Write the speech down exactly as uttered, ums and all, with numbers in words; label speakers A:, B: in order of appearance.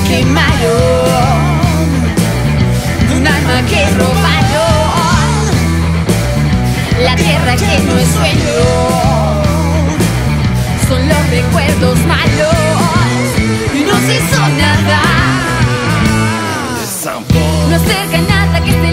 A: que malo, de un alma que robaron, la tierra que no es sueño, son los recuerdos malos y no se hizo nada, no acerca nada que esté